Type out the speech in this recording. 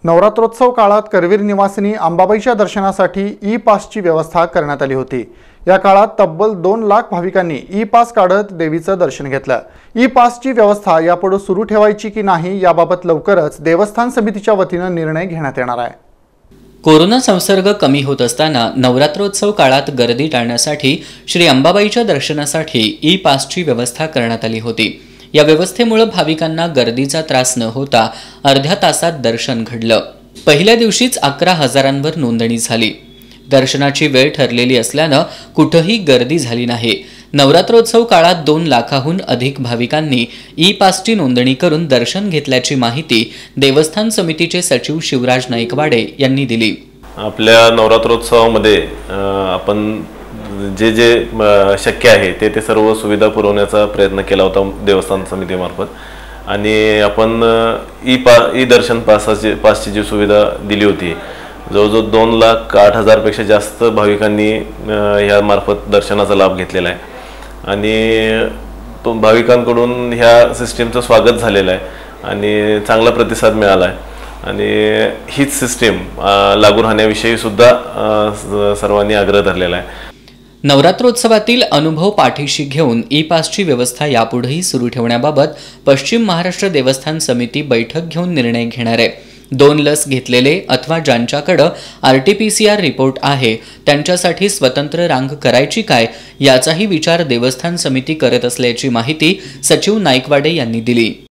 नवरात्रोत्सव काळात करवीर निवासिनी अंबाबाईच्या दर्शनासाठी ई पासची व्यवस्था करण्यात आली होती। या काळात तब्बल 2 लाख भाविकांनी ई पास काढत देवीचं दर्शन घेतलं। ई पासची व्यवस्था यापुढे सुरू ठेवायची की नाही याबाबत लवकरच देवस्थान समितीच्या वतीने निर्णय घेण्यात येणार आहे। कोरोना संसर्ग कमी होत असताना नवरात्रोत्सव काळात गर्दी टाळण्यासाठी श्री अंबाबाईच्या दर्शनासाठी ई पासची व्यवस्था करण्यात आली होती। या व्यवस्थेमुळे भाविकांना गर्दीचा त्रास न होता अर्ध्या तासात दर्शन घडलं। पहिल्या दिवशीच 11,000वर नोंदणी झाली। दर्शनाची वेळ ठरलेली असल्याने कुठेही गर्दी झाली नाही। नवरात्रोत्सव काळात 2 लाखाहून अधिक भाविकांनी ई पासची नोंदणी करून दर्शन घेतल्याची माहिती देवस्थान समितीचे सचिव शिवराज नाईकवाडे यांनी दिली। आपल्या नवरात्रोत्सवामध्ये आपण जे जे शक्य आहे ते सर्व सुविधा पुरवण्याचा प्रयत्न केला होता देवस्थान समितीमार्फत। आणि आपण ई दर्शन पासची जी सुविधा दिली होती, जवळजवळ 2,08,000 पेक्षा जास्त भाविकांनी ह्या मार्फत दर्शनाचा लाभ घेतलेला आहे। आणि तो भाविकांकडून ह्या सिस्टीमचं स्वागत झालेलं आहे आणि चांगला प्रतिसाद मिळाला आहे। आणि हीच सिस्टीम लागू राहण्याविषयी सुद्धा सर्वांनी आग्रह धरलेला आहे। नवरात्रोत्सवातील अनुभव पाठीशी घेऊन ई पासची व्यवस्था यापुढेही सुरू ठेवण्याबाबत पश्चिम महाराष्ट्र देवस्थान समिती बैठक घेऊन निर्णय घेणार आहे। 2 लस घेतलेले अथवा ज्यांच्याकडे RT-PCR रिपोर्ट आहे त्यांच्यासाठी स्वतंत्र रांग करायची काय याचाही विचार देवस्थान समिती करत असल्याची माहिती सचिव नाईकवाडे यांनी दिली।